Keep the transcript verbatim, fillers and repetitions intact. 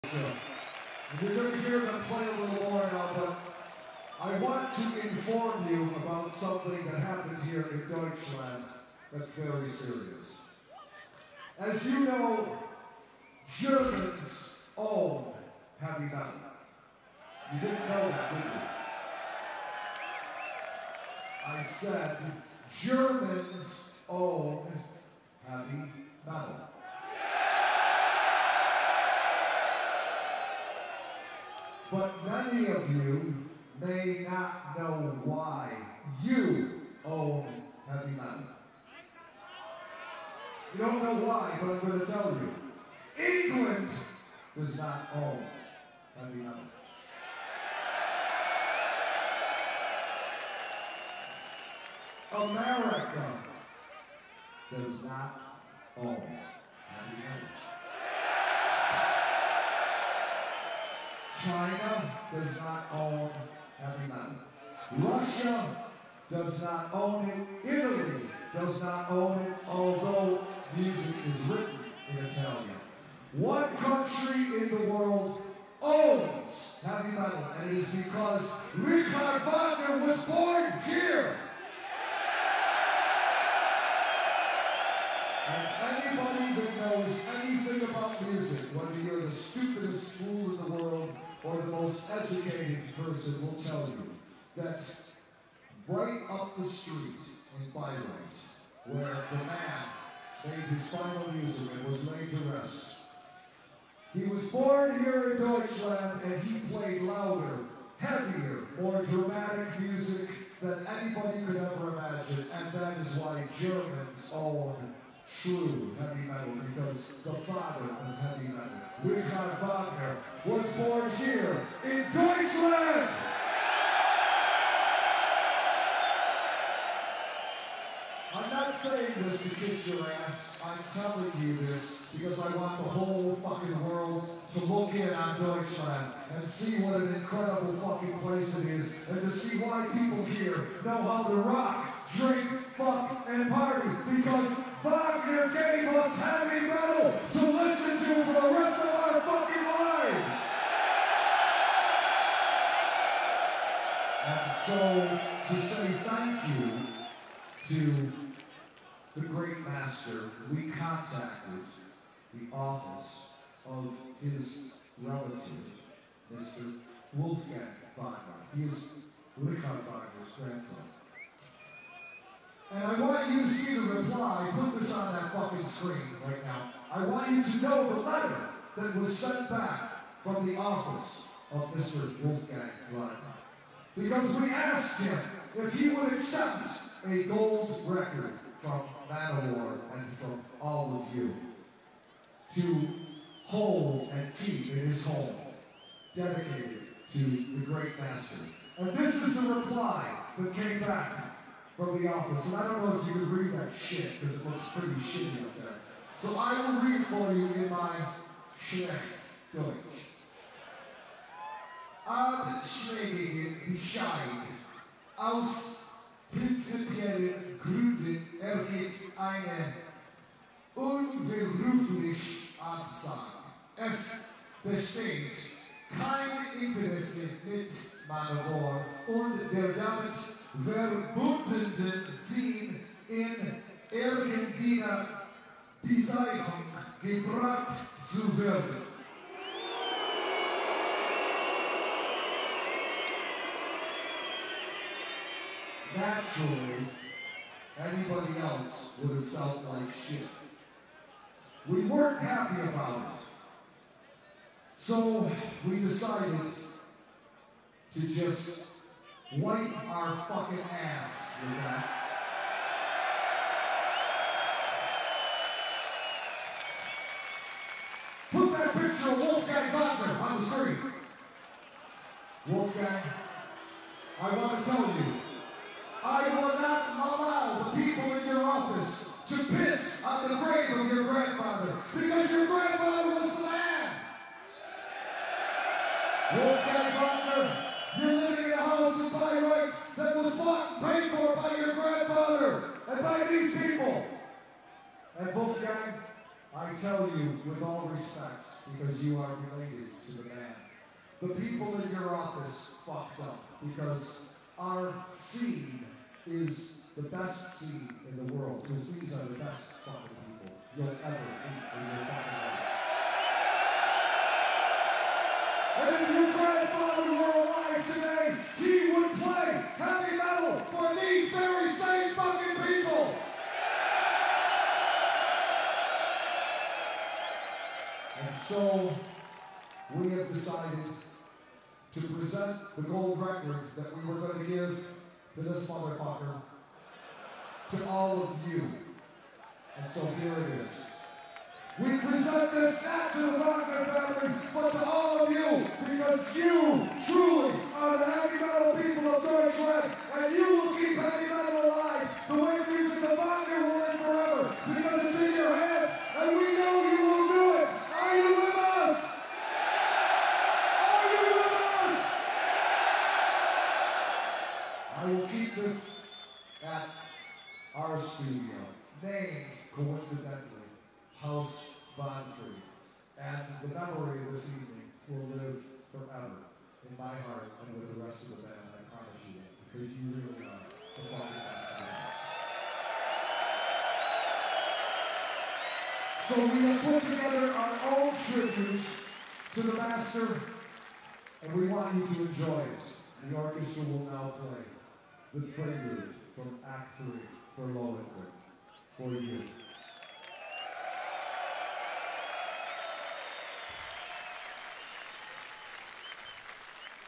And you're going to hear them play a little more now, but I want to inform you about something that happened here in Deutschland that's very serious. As you know, Germans own heavy metal. You didn't know that, did you? I said Germans own heavy metal. But many of you may not know why you own heavy metal. You don't know why, but I'm going to tell you. England does not own heavy metal. America does not own heavy metal. China does not own heavy metal. Russia does not own it. Italy does not own it, although music is written in Italian. One country in the world owns heavy metal, and it is because Richard Wagner was born here. And anybody that knows anything about music, whether you're the stupidest fool in the world or the most educated person, will tell you that right up the street in Bayreuth, where the man made his final music and was laid to rest, he was born here in Deutschland, and he played louder, heavier, more dramatic music than anybody could ever imagine, and that is why Germans own true heavy metal, because the father of heavy metal, Richard Wagner, was born here in Deutschland! I'm not saying this to kiss your ass. I'm telling you this because I want the whole fucking world to look in on Deutschland and see what an incredible fucking place it is, and to see why people here know how to rock, drink, fuck, and party, because Wagner gave us heavy metal to listen to for the rest of our fucking lives. And so, to say thank you to the great master, we contacted the office of his relative, Mister Wolfgang Wagner. He is Richard Wagner's grandson. And I want you to see the reply. Put this on that fucking screen right now. I want you to know the letter that was sent back from the office of Mister Wolfgang Wagner. Because we asked him if he would accept a gold record from Manowar and from all of you to hold and keep in his home, dedicated to the great master. And this is the reply that came back from the office. And I don't know if you can read that shit, because it looks pretty shitty up there. So I will read for you in my schlecht Deutsch. Abschlägige Bescheid aus prinzipiellen Gründen ergeht eine unwiderrufliche Absage. Es besteht kein Interesse mit Manowar und der damit verbundenen Ziel in irgendeiner Bezeichnung gebracht zu werden. Naturally, anybody else would have felt like shit. We weren't happy about it. So we decided to just wipe our fucking ass with that. Put that picture of Wolfgang Wagner on the screen. Wolfgang, I want to tell you, I will not allow the people in your office to piss on the grave of your grandfather, because your grandfather was the man. Wolfgang Wagner, you're living in a house in Bayreuth that was bought and paid for by your grandfather and by these people. And Wolfgang, I tell you with all respect, because you are related to the man. The people in your office fucked up because our seed is the best seed in the world, because these are the best fucking people you'll ever meet in your fucking life. And if your grandfather were alive today, he would play heavy metal for these very same fucking people. And so, we have decided to present the gold record that we were going to give to this motherfucker to all of you. And so here it is. We present this not to the Wagner family, but to all of you, because you truly are the heavy metal people of Deutschland, and you will keep heavy metal alive the way the music of Wagner will live forever, because it's in your hands, and we know you will do it. Are you with us? Are you with us? I will keep this at our studio, named, coincidentally, House Von Free. And the memory of this evening will live forever in my heart and with the rest of the band, I promise you that, because you really are the fucking best bands. So we have put together our own tribute to the master, and we want you to enjoy it. The orchestra will now play the prelude from Act Three for Lohengrin for you.